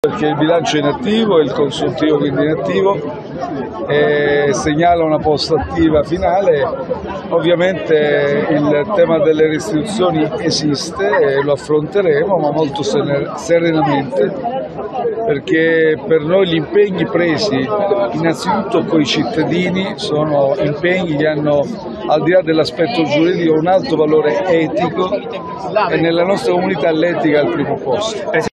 perché il bilancio è inattivo e il consuntivo quindi inattivo, segnala una posta attiva finale. Ovviamente il tema delle restituzioni esiste e lo affronteremo, ma molto serenamente, perché per noi gli impegni presi innanzitutto con i cittadini sono impegni che hanno, al di là dell'aspetto giuridico, un alto valore etico, e nella nostra comunità l'etica è al primo posto.